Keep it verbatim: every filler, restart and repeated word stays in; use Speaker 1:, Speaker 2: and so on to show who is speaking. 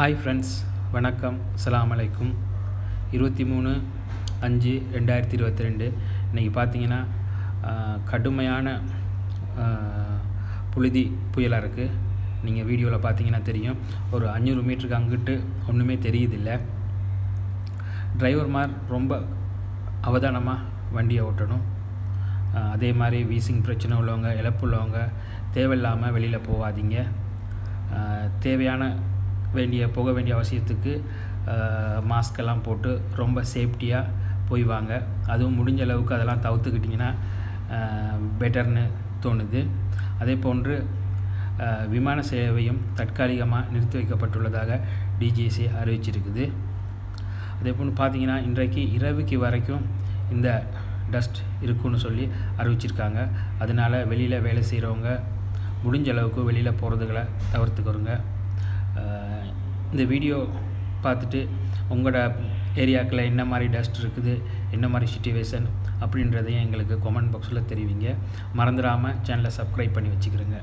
Speaker 1: Hi friends, வணக்கம். அஸ்ஸலாமு அலைக்கும். இருபத்தி மூணு அஞ்சு ரெண்டாயிரத்தி இருபத்தி ரெண்டு இன்றைக்கி பார்த்தீங்கன்னா கடுமையான புழுதி புயலாக இருக்குது. நீங்கள் வீடியோவில் பார்த்தீங்கன்னா தெரியும். ஒரு அஞ்சூறு மீட்டருக்கு அங்கிட்டு ஒன்றுமே தெரியுதில்லை. டிரைவர்மார் ரொம்ப அவதானமாக வண்டியை ஓட்டணும். அதே மாதிரி வீசிங் பிரச்சனை உள்ளவங்க, இழப்பு உள்ளவங்க தேவையில்லாமல் வெளியில் போகாதீங்க. தேவையான வேண்டிய போக வேண்டிய அவசியத்துக்கு மாஸ்கெல்லாம் போட்டு ரொம்ப சேஃப்டியாக போய் வாங்க. அதுவும் முடிஞ்ச அளவுக்கு அதெல்லாம் தவிர்த்துக்கிட்டிங்கன்னா பெட்டர்னு தோணுது. அதே போன்று விமான சேவையும் தற்காலிகமாக நிறுத்தி வைக்கப்பட்டுள்ளதாக டிஜிசி அறிவிச்சிருக்குது. அதே போன்று பார்த்திங்கன்னா இன்றைக்கு இரவுக்கு வரைக்கும் இந்த டஸ்ட் இருக்குன்னு சொல்லி அறிவிச்சிருக்காங்க. அதனால் வெளியில் வேலை செய்கிறவங்க முடிஞ்ச அளவுக்கு வெளியில் போகிறதுகளை தவிர்த்துக்கிறோங்க. இந்த வீடியோ பார்த்துட்டு உங்களோட ஏரியாக்கில் என்ன மாதிரி டஸ்ட் இருக்குது, என்ன மாதிரி சிச்சுவேஷன் அப்படின்றதையும் எங்களுக்கு கமெண்ட் பாக்ஸில் தெரிவிங்க. மறந்துடாமல் சேனலை சப்ஸ்கிரைப் பண்ணி வச்சுக்கிறேங்க.